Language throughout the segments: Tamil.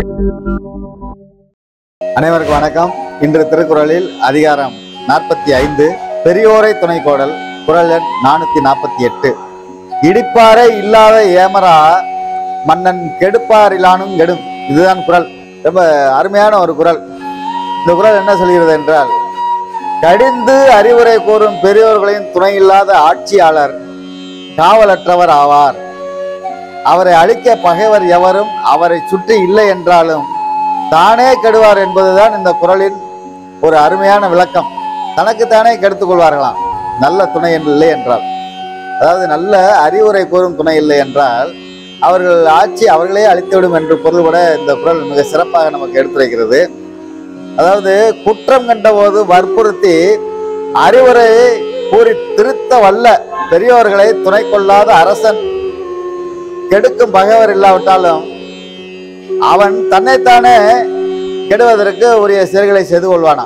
அனைவருக்கும் வணக்கம். இன்று திருக்குறளில் அதிகாரம் 45 பெரியோரை துணை கோடல், குறள் எண் 448. இடிப்பாரை இல்லாத ஏமரா மன்னன் கெடுப்பாரிலானும் கெடும். இதுதான் குறள். ரொம்ப அருமையான ஒரு குறள். இந்த குறள் என்ன சொல்கிறது என்றால், கடிந்து அறிவுரை கூறும் பெரியோர்களின் துணை இல்லாத ஆட்சியாளர் காவலற்றவர் ஆவார். அவரை அழிக்க பகைவர் எவரும் அவரை சுற்றி இல்லை என்றாலும் தானே கெடுவார் என்பதுதான் இந்த குறளின் ஒரு அருமையான விளக்கம். தனக்குத்தானே கெடுத்துக் கொள்வார்களாம் நல்ல துணை இல்லை என்றால். அதாவது நல்ல அறிவுரை கூறும் துணை இல்லை என்றால் அவர்கள் ஆட்சி அவர்களே அழித்துவிடும் என்று பொருள்பட இந்த குறள் மிக சிறப்பாக நமக்கு எடுத்துரைக்கிறது. அதாவது குற்றம் கண்ட போது வற்புறுத்தி அறிவுரை கூறி திருத்த வல்ல பெரியோர்களை துணை கொள்ளாத அரசன் கெடுக்கும் பகைவர் இல்லாவிட்டாலும் அவன் தன்னைத்தானே கெடுவதற்கு உரிய செயல்களை செய்து கொள்வானாம்.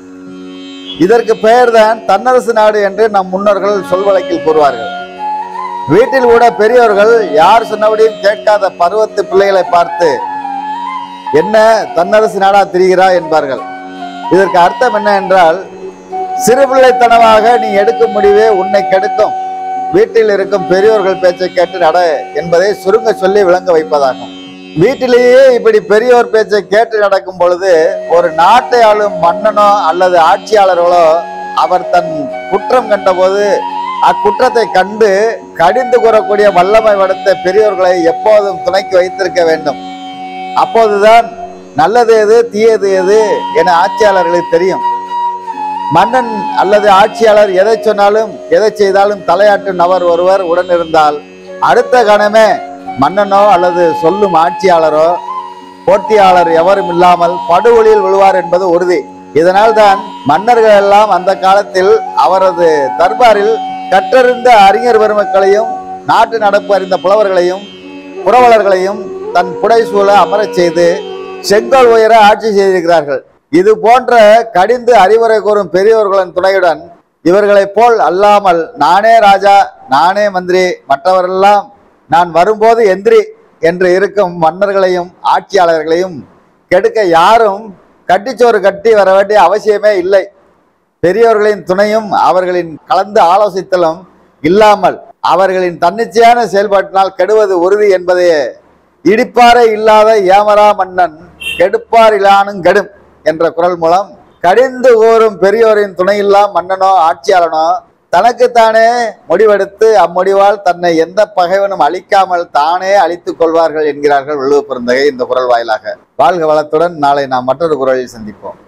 இதற்கு பெயர்தான் தன்னரசு நாடு என்று நம் முன்னோர்கள் சொல்வழக்கில் கூறுவார்கள். வீட்டில் கூட பெரியோர்கள் யார் சொன்னபடியும் கேட்காத பருவத்து பிள்ளைகளை பார்த்து என்ன தன்னரசு நாடா திரிகிறா என்பார்கள். இதற்கு அர்த்தம் என்ன என்றால், சிறுபிள்ளைத்தனமாக நீ எடுக்கும் முடிவே உன்னை கெடுக்கும், வீட்டில் இருக்கும் பெரியோர்கள் பேச்சை கேட்டு நட என்பதை சுருங்க சொல்லி விளங்க வைப்பதாகும். வீட்டிலேயே இப்படி பெரியோர் பேச்சை கேட்டு நடக்கும் பொழுது ஒரு நாட்டை ஆளும் மன்னனோ அல்லது ஆட்சியாளர்களோ அவர் தன் குற்றம் கண்ட போது அக்குற்றத்தை கண்டு கடிந்து கூறக்கூடிய வல்லமை படைத்த பெரியோர்களை எப்போதும் துணைக்கு வைத்திருக்க வேண்டும். அப்போதுதான் நல்லது எது தீயது எது என ஆட்சியாளர்களுக்கு தெரியும். மன்னன் அல்லது ஆட்சியாளர் எதை சொன்னாலும் எதை செய்தாலும் தலையாட்டும் நபர் ஒருவர் உடன் இருந்தால் அடுத்த கணமே மன்னனோ அல்லது சொல்லும் ஆட்சியாளரோ போட்டியாளர் எவரும் இல்லாமல் படுகொலியில் விழுவார் என்பது உறுதி. இதனால் தான் மன்னர்கள் எல்லாம் அந்த காலத்தில் அவரது தர்பாரில் கற்றறிந்த அறிஞர் பெருமக்களையும் நாட்டு நடப்பு அறிந்த புலவர்களையும் புரவலர்களையும் தன் புடைசூழ அமரச் செய்து செங்கோல் உயர ஆட்சி செய்திருக்கிறார்கள். இது போன்ற கடிந்து அறிவுரை கூறும் பெரியோர்களின் துணையுடன் இவர்களைப் போல் அல்லாமல் நானே ராஜா நானே மந்திரி மற்றவரெல்லாம் நான் வரும்போது எந்திரி என்று இருக்கும் மன்னர்களையும் ஆட்சியாளர்களையும் கெடுக்க யாரும் கட்டிச்சோறு கட்டி வர வேண்டிய அவசியமே இல்லை. பெரியோர்களின் துணையும் அவர்களின் கலந்து ஆலோசித்தலும் இல்லாமல் அவர்களின் தன்னிச்சையான செயல்பாட்டினால் கெடுவது உறுதி என்பதையே இடிப்பாரை இல்லாத ஏமரா மன்னன் கெடுப்பாரிலானும் கெடும் என்ற குறள் மூலம் கடிந்து கூறும் பெரியோரின் துணையில்லா மன்னனோ ஆட்சியாளனோ தனக்குத்தானே முடிவெடுத்து அம்முடிவால் தன்னை எந்த பகைவனும் அழிக்காமல் தானே அழித்துக் கொள்வார்கள் என்கிறார்கள் வள்ளுவ பெருந்தகை இந்த குறள் வாயிலாக. வாழ்க வளத்துடன். நாளை நாம் மற்றொரு குறளில் சந்திப்போம்.